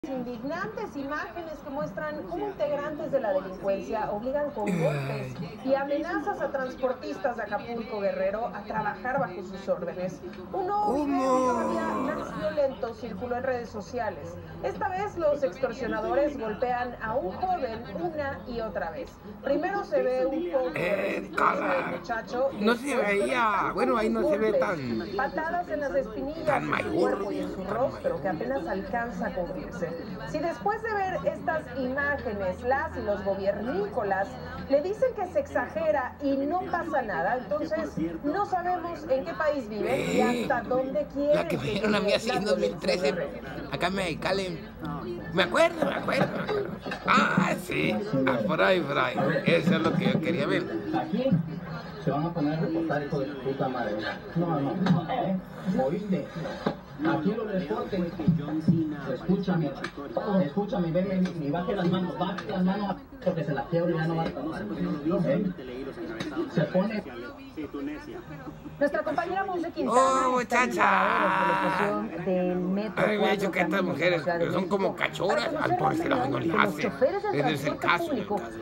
Indignantes imágenes que muestran cómo integrantes de la delincuencia obligan con golpes y amenazas a transportistas de Acapulco, Guerrero, a trabajar bajo sus órdenes. Un nuevo video todavía más violento circuló en redes sociales. Esta vez los extorsionadores golpean a un joven una y otra vez. Primero se ve un poco de resistencia del muchacho. No se veía, bueno, ahí no se ve tan... Patadas en las espinillas de su cuerpo y en su rostro, que apenas alcanza a cubrirse. Si después de ver estas imágenes, las y los gobiernícolas le dicen que se exagera y no pasa nada, entonces no sabemos en qué país viven y hasta dónde quieren. La que me dieron a mí así en 2013, acá en Mexicali. Me acuerdo. Ah, sí, por ahí. Eso es lo que yo quería ver. Aquí se van a poner a reportar hijo de su puta madre. No. ¿Oíste? Aquí lo reporten. Escúchame, ven, ni baje las manos, porque se la quiebra y ya no va a... Se pone... Nuestra compañera Monse Quintana muchacha. del metro. Me ha dicho que estas mujeres son como cachorras, al pobre no les hace. Ese es el caso.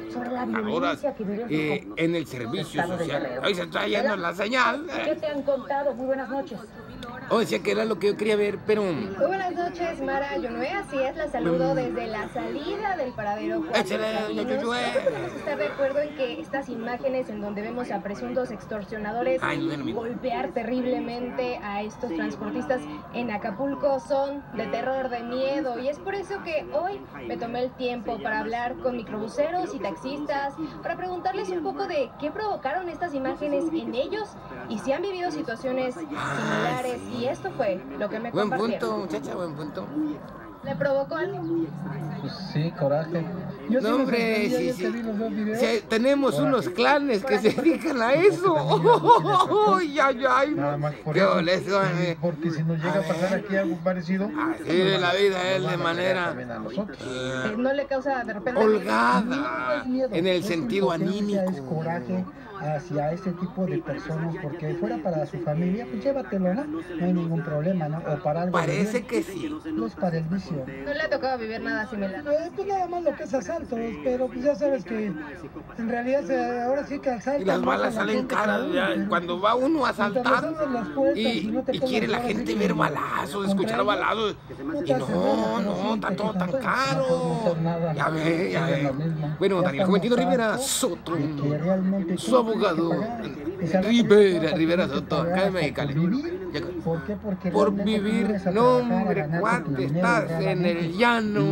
En el servicio social. Hoy se está yendo la señal. ¿Qué te han contado? Muy buenas noches. O decía que era lo que yo quería ver, pero... Muy buenas noches, Mara Yonué, así es, la saludo desde la salida del paradero. Échale, Podemos estar de acuerdo en que estas imágenes en donde vemos a presuntos extorsionadores golpear terriblemente a estos transportistas en Acapulco son de terror, de miedo, y es por eso que hoy me tomé el tiempo para hablar con microbuseros y taxistas, para preguntarles un poco de qué provocaron estas imágenes en ellos y si han vivido situaciones similares. Y esto fue lo que me compartieron. Buen punto, muchacha, buen punto. ¿Le provocó algo? Pues sí, coraje. Yo no, hombre, sí. Tenemos unos clanes que se dedican a eso. Ay. Nada más por qué eso. Porque si nos llega a pasar aquí algo parecido... Así de la vida es de manera... ¿No le causa de repente... holgada, en el sentido anímico. Es coraje hacia ese tipo de personas, porque fuera para su familia, pues llévatelo, ¿no? No hay ningún problema, ¿no? O para algo. Parece que sí. No es para el vicio. ¿No le ha tocado vivir nada similar? Pues nada más lo que es asaltos, pero pues ya sabes que en realidad ahora sí que asaltan. Y las balas salen caras, cuando va uno a asaltar y quiere la gente ver balazos, escuchar balazos, y no, está todo tan caro. Ya ve. Bueno, Daniel Juventino Rivera Soto, su abogado, Rivera Soto, acá en Mexicali. Por vivir, no hombre, cuate, estás en el llano,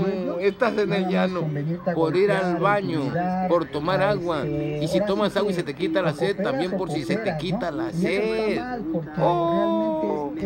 por ir al baño, por tomar agua, y si tomas agua y se te quita la sed, también por si se te quita la sed.